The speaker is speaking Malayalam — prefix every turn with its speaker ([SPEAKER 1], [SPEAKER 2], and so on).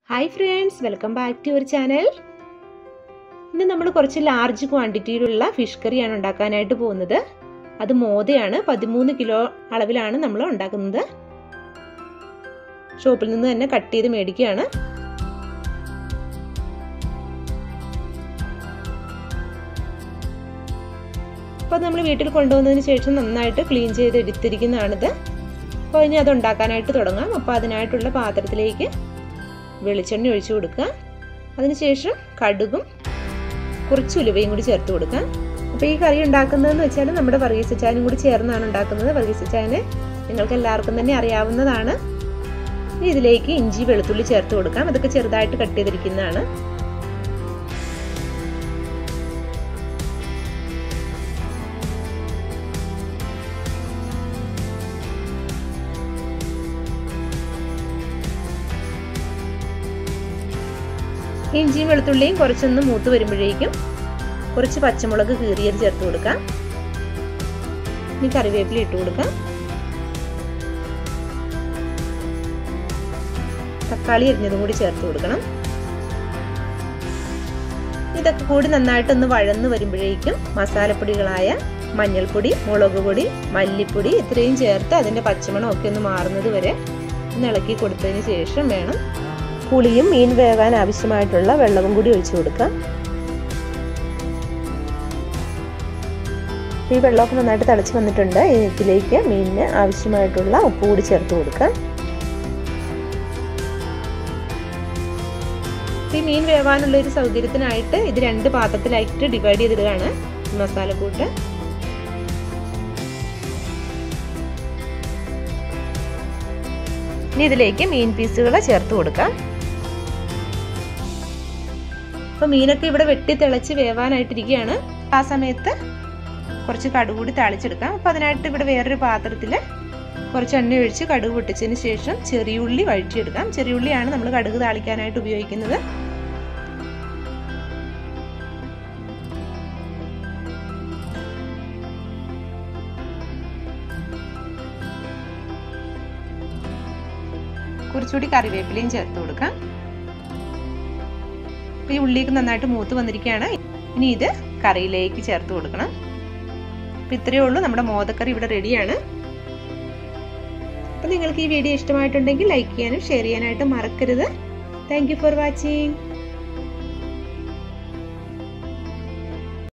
[SPEAKER 1] Hi friends, welcome back to our channel. ഇന്ന് നമ്മൾ കുറച്ച് ലാർജ് ക്വാണ്ടിറ്റിയിലുള്ള ഫിഷ് കറിയാണ് ഉണ്ടാക്കാനായിട്ട് പോകുന്നത്. അത് മോദയാണ് 13 കിലോ അളവിലാണ് നമ്മൾ ഉണ്ടാക്കുന്നത്. ഷോപ്പിൽ നിന്ന് തന്നെ കട്ട് ചെയ്ത് മേടിക്കുകയാണ്. അപ്പോൾ നമ്മൾ വീട്ടിൽ കൊണ്ടുവന്നതിന് ശേഷം നന്നായിട്ട് ക്ലീൻ ചെയ്ത് എടുത്തിരിക്കുന്നതാണിത്. അപ്പോൾ ഇനി അത് ഉണ്ടാക്കാനായിട്ട് തുടങ്ങാം. അപ്പോൾ അതിനായിട്ടുള്ള പാത്രത്തിലേക്ക് വെളിച്ചെണ്ണ ഒഴിച്ചു കൊടുക്കുക. അതിനുശേഷം കടുകും കുറച്ച് ഉലുവയും കൂടി ചേർത്ത് കൊടുക്കുക. അപ്പോൾ ഈ കറി ഉണ്ടാക്കുന്നതെന്ന് വെച്ചാൽ നമ്മുടെ വർഗീസ് ചായനും കൂടി ചേർന്നാണ് ഉണ്ടാക്കുന്നത്. വർഗീസ് ചായനെ നിങ്ങൾക്ക് എല്ലാവർക്കും തന്നെ അറിയാവുന്നതാണ്. ഇതിലേക്ക് ഇഞ്ചി വെളുത്തുള്ളി ചേർത്ത് കൊടുക്കാം. അതൊക്കെ ചെറുതായിട്ട് കട്ട് ചെയ്തിരിക്കുന്നതാണ്. ഇഞ്ചിയും വെളുത്തുള്ളിയും കുറച്ചൊന്ന് മൂത്ത് വരുമ്പോഴേക്കും കുറച്ച് പച്ചമുളക് കീറിയത് ചേർത്ത് കൊടുക്കാം. ഇനി കറിവേപ്പില ഇട്ട് കൊടുക്കാം. തക്കാളി അരിഞ്ഞതും കൂടി ചേർത്ത് കൊടുക്കണം. ഇതൊക്കെ കൂടി നന്നായിട്ടൊന്ന് വഴന്ന് വരുമ്പോഴേക്കും മസാലപ്പൊടികളായ മഞ്ഞൾപ്പൊടി, മുളക് പൊടി, മല്ലിപ്പൊടി ഇത്രയും ചേർത്ത് അതിൻ്റെ പച്ചമണം ഒക്കെ ഒന്ന് മാറുന്നത് വരെ ഒന്ന് ഇളക്കി കൊടുത്തതിന് ശേഷം വേണം പുളിയും മീൻ വേകാൻ ആവശ്യമായിട്ടുള്ള വെള്ളവും കൂടി ഒഴിച്ചു കൊടുക്കാം. ഈ വെള്ളമൊക്കെ നന്നായിട്ട് തിളച്ച് വന്നിട്ടുണ്ട്. ഇതിലേക്ക് മീനിന് ആവശ്യമായിട്ടുള്ള ഉപ്പ് കൂടി ചേർത്ത് കൊടുക്കാം. ഈ മീൻ വേവാനുള്ള ഒരു സൗകര്യത്തിനായിട്ട് ഇത് 2 പാത്രത്തിലായിട്ട് ഡിവൈഡ് ചെയ്തിടുകയാണ് മസാലക്കൂട്ട്. ഇനി ഇതിലേക്ക് മീൻ പീസുകൾ ചേർത്ത് കൊടുക്കാം. അപ്പോൾ മീനൊക്കെ ഇവിടെ വെട്ടി തിളച്ച് വേവാനായിട്ടിരിക്കുകയാണ്. ആ സമയത്ത് കുറച്ച് കടുക് കൂടി താളിച്ചെടുക്കാം. അപ്പോൾ അതിനായിട്ട് ഇവിടെ വേറൊരു പാത്രത്തിൽ കുറച്ച് എണ്ണ ഒഴിച്ച് കടുക് പൊട്ടിച്ചതിന് ശേഷം ചെറിയുള്ളി വഴറ്റിയെടുക്കാം. ചെറിയുള്ളിയാണ് നമ്മൾ കടുക് താളിക്കാനായിട്ട് ഉപയോഗിക്കുന്നത്. കുറച്ചുകൂടി കറിവേപ്പിലയും ചേർത്ത് കൊടുക്കാം. ഈ ഉള്ളിയൊക്കെ നന്നായിട്ട് മൂത്ത് വന്നിരിക്കുകയാണ്. ഇനി ഇത് കറിയിലേക്ക് ചേർത്ത് കൊടുക്കണം. അപ്പം ഇത്രയേ ഉള്ളൂ, നമ്മുടെ മോദക്കറി ഇവിടെ റെഡിയാണ്. അപ്പം നിങ്ങൾക്ക് ഈ വീഡിയോ ഇഷ്ടമായിട്ടുണ്ടെങ്കിൽ ലൈക്ക് ചെയ്യാനും ഷെയർ ചെയ്യാനായിട്ട് മറക്കരുത്. Thank you for watching.